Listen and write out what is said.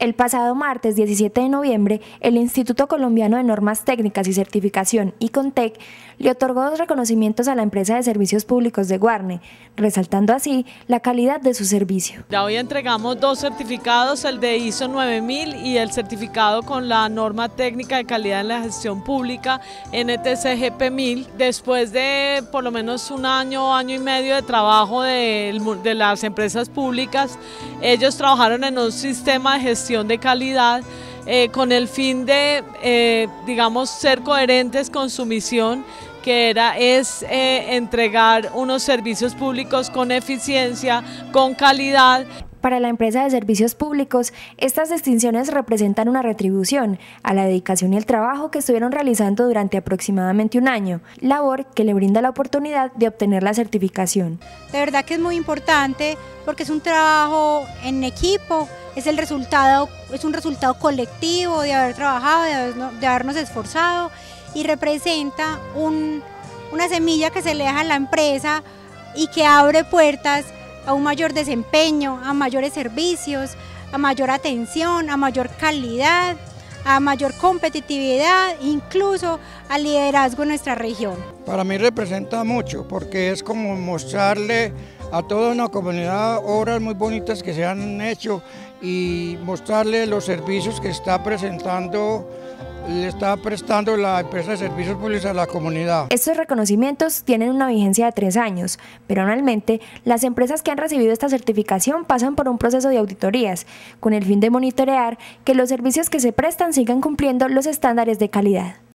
El pasado martes 17 de noviembre, el Instituto Colombiano de Normas Técnicas y Certificación, ICONTEC, le otorgó 2 reconocimientos a la empresa de servicios públicos de Guarne, resaltando así la calidad de su servicio. Ya hoy entregamos 2 certificados, el de ISO 9000 y el certificado con la norma técnica de calidad en la gestión pública NTC GP 1000. Después de por lo menos un año, año y medio de trabajo de las empresas públicas, ellos trabajaron en un sistema de gestión de calidad con el fin de, digamos, ser coherentes con su misión, que es entregar unos servicios públicos con eficiencia, con calidad. Para la empresa de servicios públicos, estas distinciones representan una retribución a la dedicación y el trabajo que estuvieron realizando durante aproximadamente un año, labor que le brinda la oportunidad de obtener la certificación. De verdad que es muy importante porque es un trabajo en equipo, es un resultado colectivo de haber trabajado, de habernos esforzado, y representa una semilla que se le deja a la empresa y que abre puertas a un mayor desempeño, a mayores servicios, a mayor atención, a mayor calidad, a mayor competitividad, incluso al liderazgo en nuestra región. Para mí representa mucho porque es como mostrarle a toda una comunidad obras muy bonitas que se han hecho y mostrarle los servicios que le está prestando la empresa de servicios públicos a la comunidad. Estos reconocimientos tienen una vigencia de 3 años, pero anualmente las empresas que han recibido esta certificación pasan por un proceso de auditorías, con el fin de monitorear que los servicios que se prestan sigan cumpliendo los estándares de calidad.